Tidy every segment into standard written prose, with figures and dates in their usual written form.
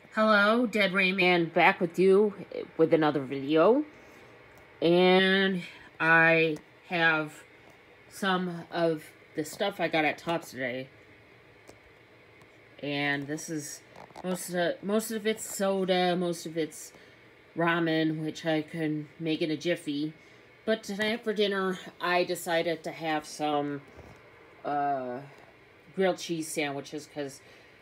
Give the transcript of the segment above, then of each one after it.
Hello, Dead Rayman back with you with another video. And I have some of the stuff I got at Tops today. And this is most of it's soda, most of it's ramen, which I can make in a jiffy. But tonight for dinner, I decided to have some grilled cheese sandwiches because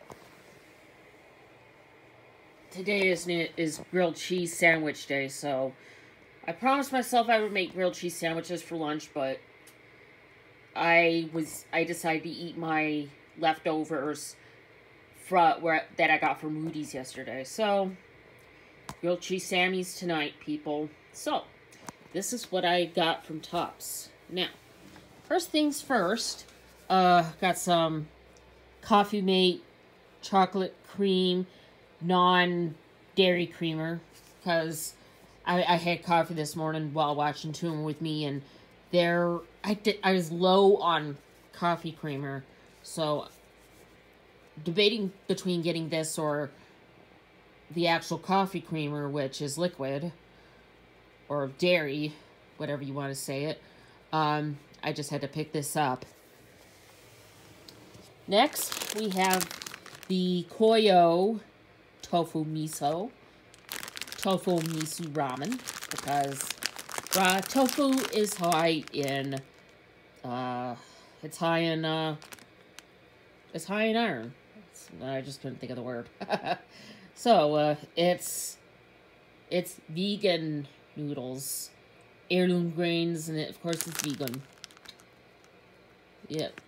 today is grilled cheese sandwich day, so I promised myself I would make grilled cheese sandwiches for lunch, but I decided to eat my leftovers that I got from Moody's yesterday. So grilled cheese sammies tonight, people. So this is what I got from Tops. Now, first things first, got some Coffee Mate chocolate cream non-dairy creamer, because I had coffee this morning while watching Tune With Me, and I was low on coffee creamer, so debating between getting this or the actual coffee creamer, which is liquid, or dairy, whatever you want to say it. I just had to pick this up. Next, we have the Koyo tofu miso ramen, because tofu is high in it's high in iron. I just couldn't think of the word. So it's vegan noodles, heirloom grains, and of course it's vegan. Yep.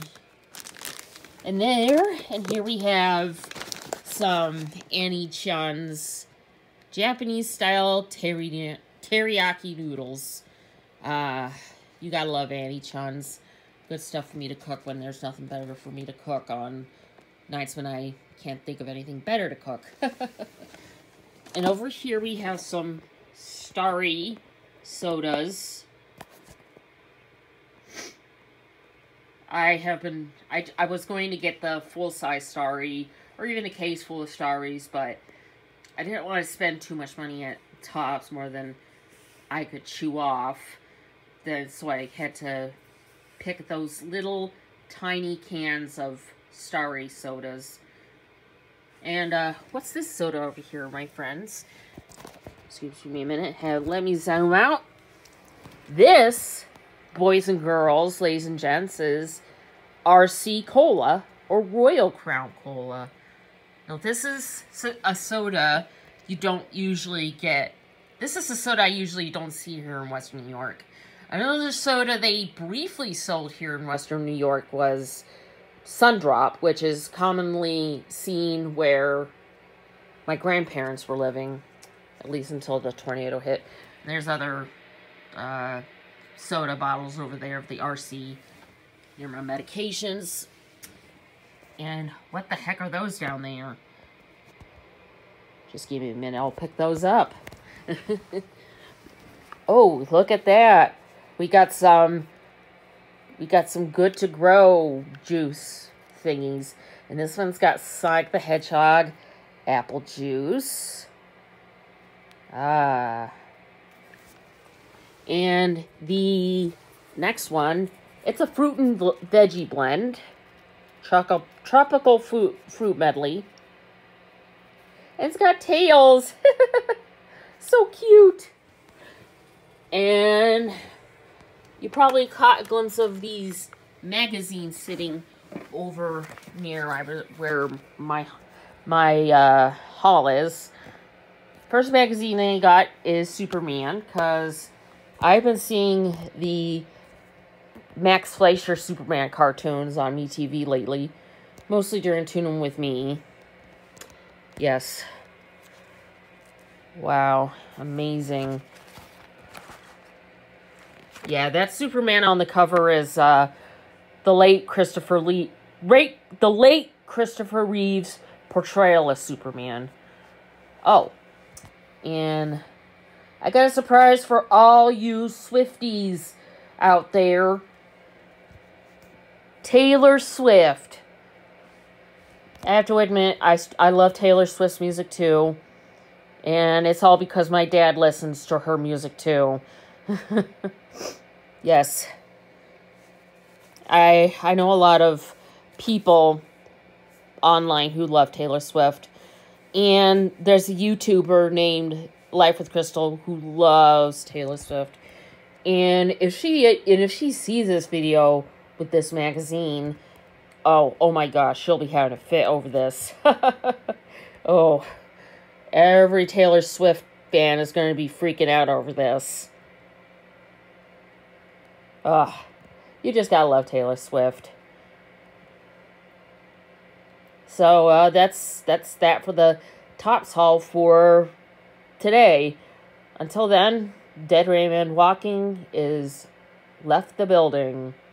And here we have some Annie Chan's Japanese-style teriyaki noodles. You gotta love Annie Chan's. Good stuff for me to cook when there's nothing better for me to cook on nights when I can't think of anything better to cook. And over here we have some Starry sodas. I was going to get the full-size Starry, or even a case full of Starries, but I didn't want to spend too much money at Tops, more than I could chew off. So I had to pick those little tiny cans of Starry sodas. And what's this soda over here, my friends? Excuse me a minute. Let me zoom out. This, boys and girls, ladies and gents, is RC Cola, or Royal Crown Cola. Now, this is a soda you don't usually get. This is a soda I usually don't see here in Western New York. Another soda they briefly sold here in Western New York was Sundrop, which is commonly seen where my grandparents were living, at least until the tornado hit. And there's other soda bottles over there of the RC near my medications. And what the heck are those down there? Just give me a minute, I'll pick those up. Oh, look at that. We got some Good to Grow juice thingies. And this one's got Sonic the Hedgehog apple juice. And the next one, it's a fruit and veggie blend. Tropical fruit medley. And it's got tails. So cute. And you probably caught a glimpse of these magazines sitting over near where my hall is. First magazine I got is Superman, because I've been seeing the Max Fleischer Superman cartoons on MeTV lately, mostly during Tune With Me. Yes. Wow, amazing. Yeah, that Superman on the cover is the late Christopher Reeve's portrayal of Superman. Oh, and I got a surprise for all you Swifties out there. Taylor Swift I have to admit, I love Taylor Swift's music too. And it's all because my dad listens to her music too. Yes. I know a lot of people online who love Taylor Swift. And there's a YouTuber named Life with Crystal who loves Taylor Swift. And if she sees this video with this magazine, oh my gosh, she'll be having a fit over this. Oh, every Taylor Swift fan is going to be freaking out over this. You just gotta love Taylor Swift. So that's that for the Tops haul for today. Until then, Dead Raymond Walking is left the building.